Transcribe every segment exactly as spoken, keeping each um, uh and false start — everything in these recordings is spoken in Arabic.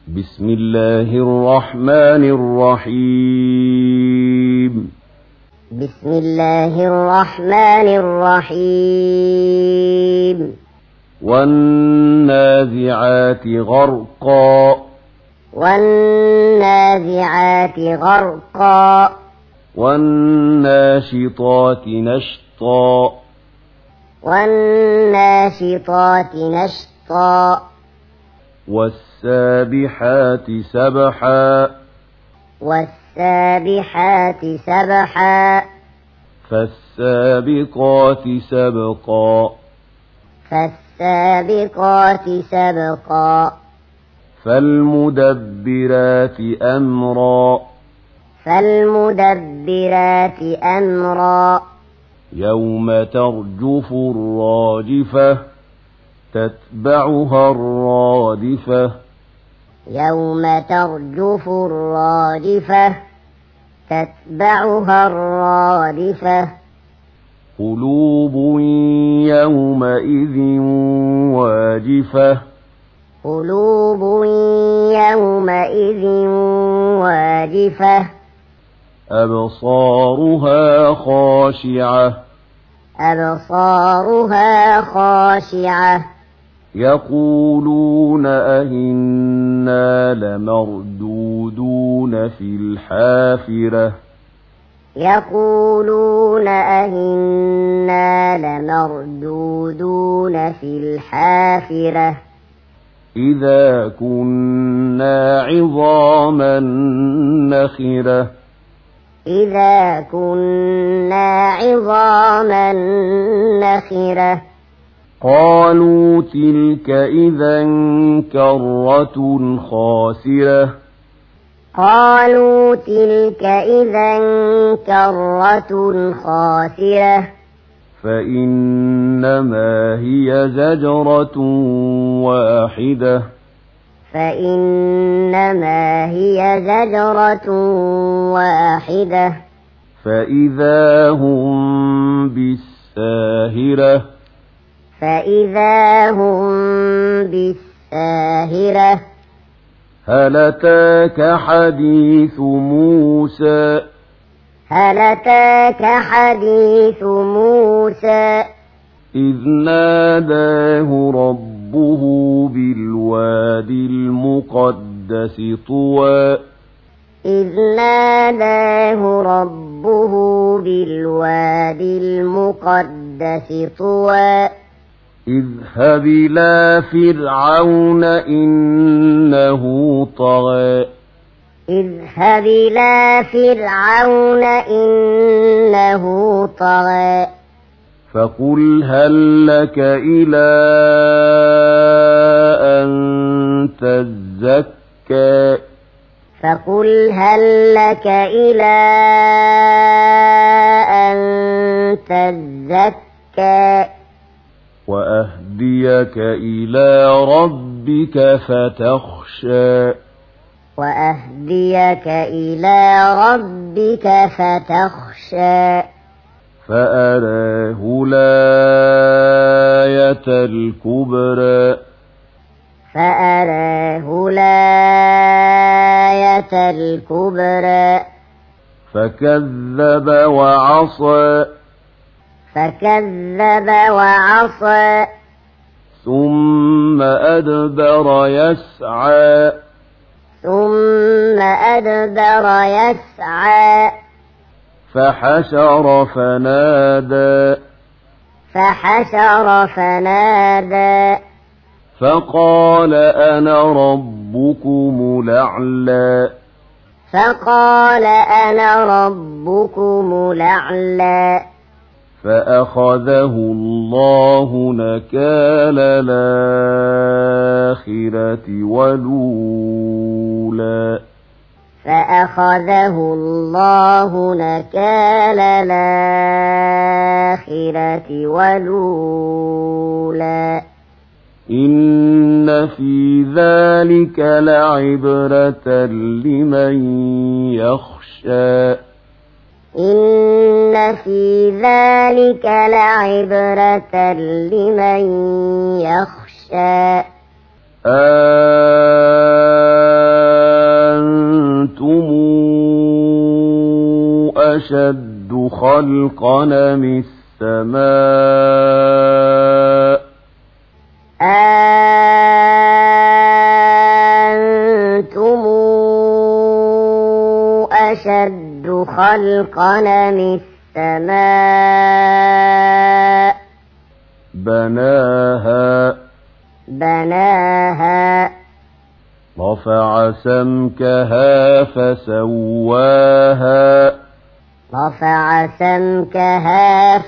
بسم الله الرحمن الرحيم بسم الله الرحمن الرحيم والنازعات غرقا والنازعات غرقا والناشطات نشطا والناشطات نشطا والسابحات سبحا والسابحات سبحا فالسابقات سبقا فالسابقات سبقا فالمدبرات أمرا فالمدبرات أمرا يوم ترجف الراجفة تتبعها الرادفة يوم ترجف الراجفة تتبعها الرادفة قلوب يومئذ واجفة قلوب يومئذ واجفة أبصارها خاشعة أبصارها خاشعة يقولون أئنا لمردودون في الحافرة يقولون أئنا لمردودون في الحافرة إذا كنا عظاما نخرة إذا كنا عظاما نخرة قالوا تلك إذا كرة خاسرة قالوا تلك إذا كرة خاسرة فإنما هي زجرة واحدة فإنما هي زجرة واحدة فإذا هم بالساهرة فإذا هم بالساهرة هل أتاك حديث موسى هل أتاك حديث موسى إذ ناداه ربه بالوادي المقدس طوى إذ ناداه ربه بالوادي المقدس طوى اذهب إلى فرعون إنه طغى اذهب إلى فرعون إنه طغى فقل هل لك إلى أن تزكى فقل هل لك إلى أن تزكى وأهديك إلى ربك فتخشى وأهديك إلى ربك فتخشى فأراه الآية الكبرى فأراه الآية الكبرى فكذب وعصى فكذب وعصى ثم أدبر يسعى ثم أدبر يسعى فحشر فنادى فحشر فنادى فقال أنا ربكم الأعلى فقال أنا ربكم الأعلى فأخذه الله نكال الآخرة والأولى فأخذه الله نكال الآخرة والأولى إن في ذلك لعبرة لمن يخشى إن في ذلك لعبرة لمن يخشى آه أشد خلقا من السماء أأنتم أشد خلقا من السماء بناها بناها رفع سمكها فسواها رفع سمكها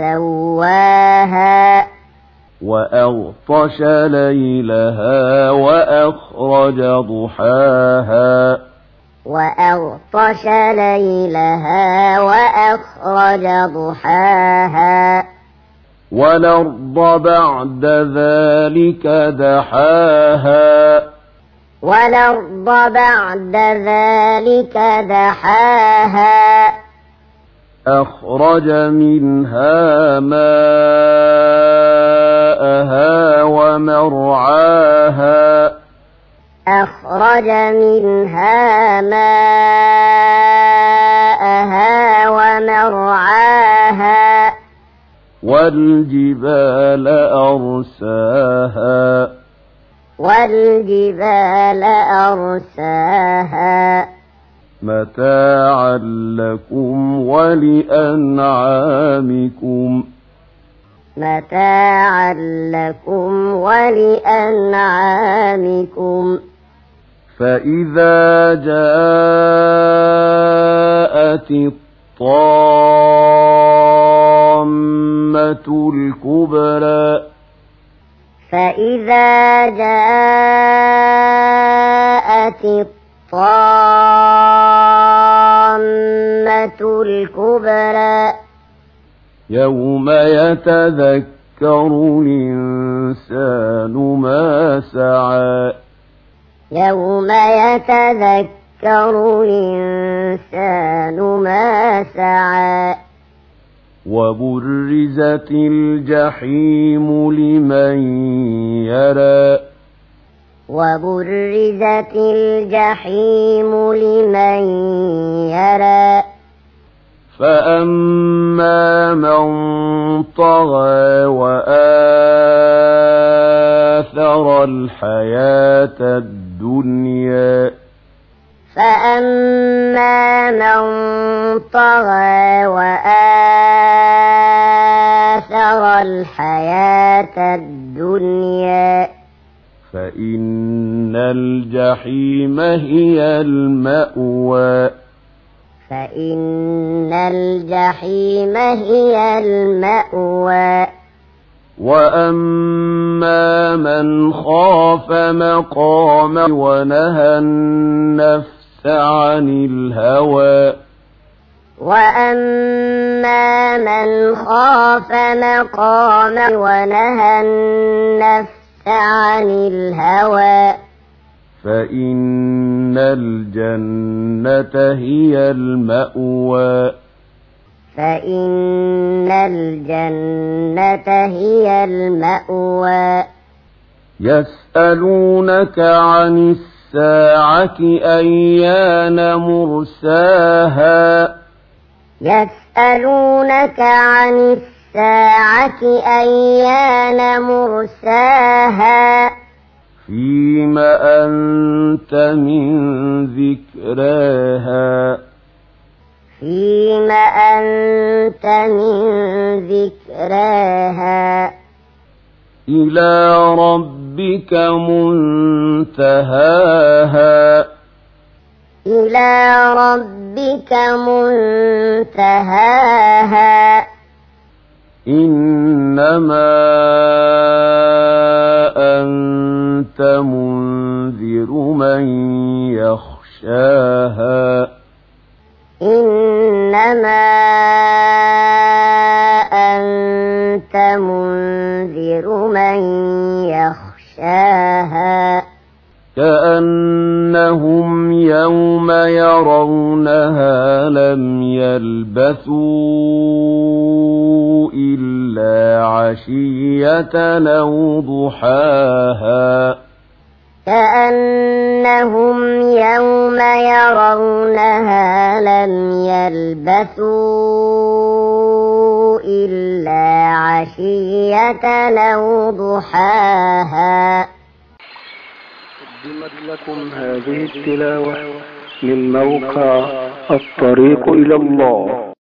فسواها وأغطش ليلها وأخرج ضحاها وأغطش ليلها وأخرج ضحاها والأرض بعد ذلك دحاها والأرض بعد ذلك دحاها أخرج منها ماءها ومرعاها أخرج منها ماءها ومرعاها والجبال أرساها والجبال أرساها متاعا لكم ولأنعامكم متاعا لكم ولأنعامكم فإذا جاءت الطامة الكبرى فإذا جاءت الطامة الكبرى يوم يتذكر الإنسان ما سعى يوم يتذكر الإنسان ما سعى وبرزت الجحيم لمن يرى وبرزت الجحيم لمن يرى فأما من طغى وآثر الحياة الدنيا فأما من طغى وآثر الحياة الدنيا فإن الجحيم هي المأوى فإن الجحيم هي المأوى وأما من خاف مقام ونهى النفس عن الهوى وأما من خاف مقام ونهى النفس عن الهوى فإن الجنة هي المأوى فإن الجنة هي المأوى يسألونك عن الساعة أيان مرساها يسألونك عن الساعة أيان مرساها فيم أنت من ذكراها فيم أنت من ذكراها إلى ربك منتهاها إلى ربك منتهاها إنما أنت منذر من يخشاها إنما أنت منذر من يخشاها كأنهم يوم يرونها لم يلبثوا إلا عشية أو ضحاها كأنهم يوم يرونها لم يلبثوا إلا عشية أو ضحاها. قدمت لكم هذه التلاوة من موقع الطريق إلى الله.